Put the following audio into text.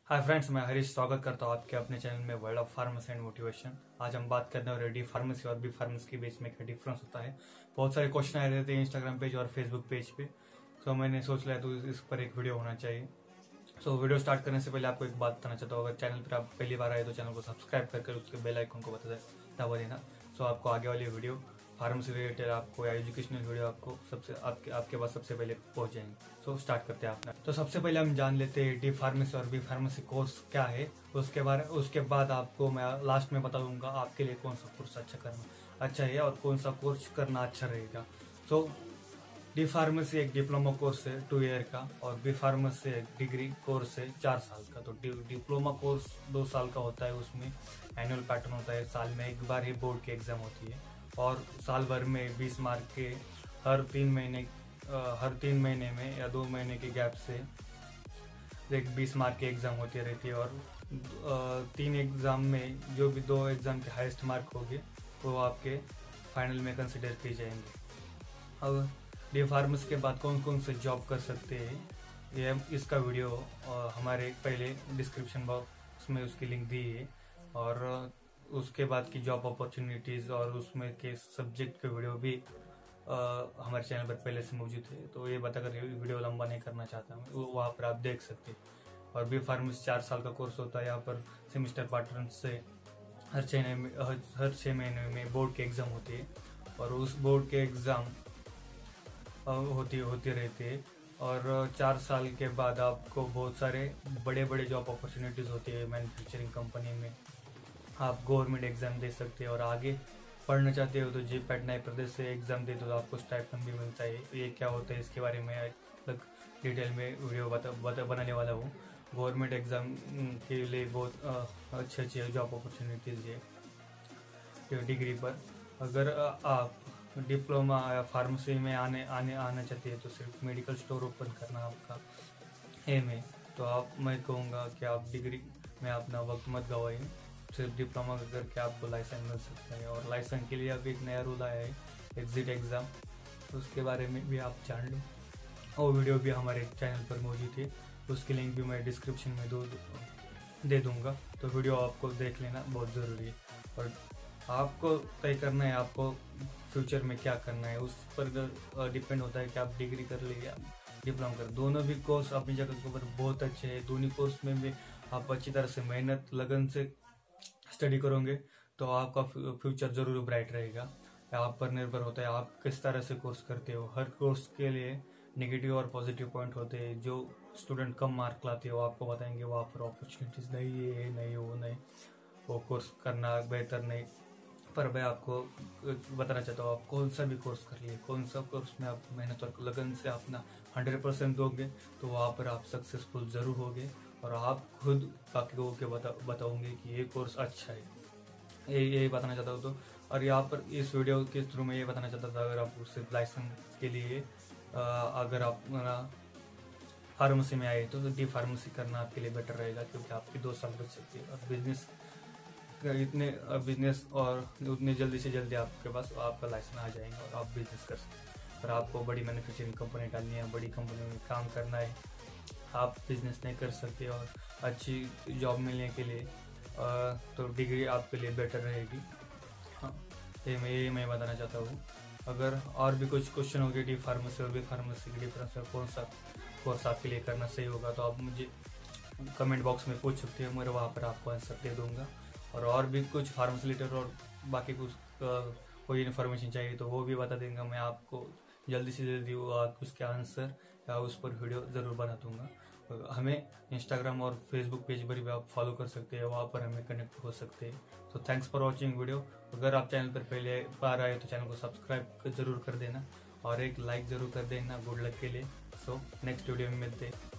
Hi friends, मैं हरीश स्वागत करता हूँ आपके अपने चैनल में world of pharmacy and motivation. आज हम बात करने वाले डी फार्मेसी और बी फार्मेसी के बीच में क्या डिफरेंस होता है। बहुत सारे क्वेश्चन आए रहते हैं इंस्टाग्राम पेज और फेसबुक पेज पे, तो मैंने सोच लिया तो इस पर एक वीडियो होना चाहिए। वीडियो स्टार्ट करने से पहले आपको एक बात बताना चाहता हूँ, अगर चैनल पर आप पहली बार आए तो चैनल को सब्सक्राइब करके उसके बेल आइकन को दबा देना। आपको आगे वाली वीडियो फार्मेसी रिलेटेड आपको या एजुकेशनल वीडियो आपको सबसे आपके पास सबसे पहले पहुंच जाएंगे। स्टार्ट करते हैं आपने। तो सबसे पहले हम जान लेते हैं डी फार्मेसी और बी फार्मेसी कोर्स क्या है। उसके बाद आपको मैं लास्ट में बता दूंगा आपके लिए कौन सा कोर्स अच्छा है और कौन सा कोर्स करना अच्छा रहेगा। डी फार्मेसी एक डिप्लोमा कोर्स है 2 ईयर का, और बी फार्मेसी एक डिग्री कोर्स है 4 साल का। तो डिप्लोमा कोर्स 2 साल का होता है, उसमें एनुअल पैटर्न होता है, साल में एक बार ही बोर्ड की एग्जाम होती है, और साल भर में 20 मार्क के हर 3 महीने में या 2 महीने के गैप से एक 20 मार्क की एग्जाम होती रहती है, और 3 एग्जाम में जो भी 2 एग्जाम के हाईएस्ट मार्क होंगे वो आपके फाइनल में कंसिडर किए जाएंगे। अब डी फार्मेसी के बाद कौन कौन से जॉब कर सकते हैं, ये इसका वीडियो हमारे पहले डिस्क्रिप्शन बॉक्स में उसकी लिंक दी है, और उसके बाद की जॉब अपॉर्चुनिटीज और उसमें के सब्जेक्ट के वीडियो भी हमारे चैनल पर पहले से मौजूद है। तो ये बताकर वीडियो लंबा नहीं करना चाहता मैं, वो वहाँ पर आप देख सकते हैं। और बी फार्मेसी 4 साल का कोर्स होता है। यहाँ पर सेमिस्टर पैटर्न से हर 6 महीने में बोर्ड की एग्जाम होती है, और उस बोर्ड के एग्जाम होती रहती है। और 4 साल के बाद आपको बहुत सारे बड़े बड़े जॉब अपॉर्चुनिटीज होती है। मैन्युफैक्चरिंग कंपनी में आप गवर्नमेंट एग्जाम दे सकते हैं, और आगे पढ़ना चाहते हो तो जीपैट नए प्रदेश से एग्जाम दे तो आपको स्टाइपेंड भी मिलता है। ये क्या होता है इसके बारे में अलग डिटेल में वीडियो बनाने वाला हूँ। गवर्नमेंट एग्जाम के लिए बहुत अच्छी जॉब अपॉर्चुनिटीज है डिग्री पर। अगर आप डिप्लोमा या फार्मेसी में आना चाहते हैं तो सिर्फ मेडिकल स्टोर ओपन करना आपका एम है, तो मैं कहूँगा कि आप डिग्री में अपना वक्त मत गवाइए, सिर्फ डिप्लोमा करके आपको लाइसेंस मिल सकता है। और लाइसेंस के लिए अभी एक नया रूल आया है, एग्जिट एग्ज़ाम, तो उसके बारे में भी आप जान लो। वो वीडियो भी हमारे चैनल पर मौजूद है, उसकी लिंक भी मैं डिस्क्रिप्शन में दे दूँगा, तो वीडियो आपको देख लेना बहुत ज़रूरी है। और आपको तय करना है आपको फ्यूचर में क्या करना है, उस पर डिपेंड होता है कि आप डिग्री कर ले या डिप्लोमा कर। दोनों भी कोर्स अपनी जगह के ऊपर बहुत अच्छे हैं। दोनों कोर्स में भी आप अच्छी तरह से मेहनत लगन से स्टडी करोगे तो आपका फ्यूचर जरूर ब्राइट रहेगा। आप पर निर्भर होता है आप किस तरह से कोर्स करते हो। हर कोर्स के लिए नेगेटिव और पॉजिटिव पॉइंट होते हैं। जो स्टूडेंट कम मार्क लाते हो आपको बताएंगे वहाँ पर अपॉर्चुनिटीज नहीं, वो कोर्स करना बेहतर नहीं। पर मैं आपको बताना चाहता हूँ, आप कौन सा भी कोर्स कर लिए, कौन सा कोर्स में आप मेहनत और लगन से अपना 100% दोगे तो वहाँ पर आप सक्सेसफुल जरूर होगे, और आप खुद बाकी लोगों के बताओगे कि ये कोर्स अच्छा है। यही बताना चाहता हूँ। तो और यहाँ पर इस वीडियो के थ्रू मैं ये बताना चाहता था, अगर आप सिर्फ लाइसेंस के लिए अगर आप फार्मेसी में आए तो डी फार्मेसी करना आपके लिए बेटर रहेगा, क्योंकि आपकी 2 साल बच सकती है। और बिजनेस और उतने जल्दी से जल्दी आपके पास आपका लाइसेंस आ जाएगा और आप बिजनेस कर सकते हैं। पर आपको बड़ी मैन्युफैक्चरिंग कंपनी डालनी है, बड़ी कंपनी में काम करना है, आप बिजनेस नहीं कर सकते। और अच्छी जॉब मिलने के लिए तो डिग्री आपके लिए बेटर रहेगी। हाँ, ये मैं बताना चाहता हूँ। अगर और भी कुछ क्वेश्चन होंगे डी फार्मेसी और बी फार्मेसी के डिफरेंस और कौन सा कोर्स आपके लिए करना सही होगा, तो आप मुझे कमेंट बॉक्स में पूछ सकते हो, मैं वहाँ पर आपको आंसर दे दूँगा। और भी कुछ फार्मेसी रिलेटेड और बाकी कुछ कोई इन्फॉर्मेशन चाहिए तो वो भी बता देंगे, मैं आपको जल्दी से जल्दी उसके आंसर या उस पर वीडियो ज़रूर बना दूंगा। हमें इंस्टाग्राम और फेसबुक पेज पर भी आप फॉलो कर सकते हैं, वहाँ पर हमें कनेक्ट हो सकते हैं। तो थैंक्स फॉर वॉचिंग वीडियो। अगर आप चैनल पर पहले बार आए तो चैनल को सब्सक्राइब जरूर कर देना और एक लाइक ज़रूर कर देना गुड लक के लिए। नेक्स्ट वीडियो में मिलते हैं।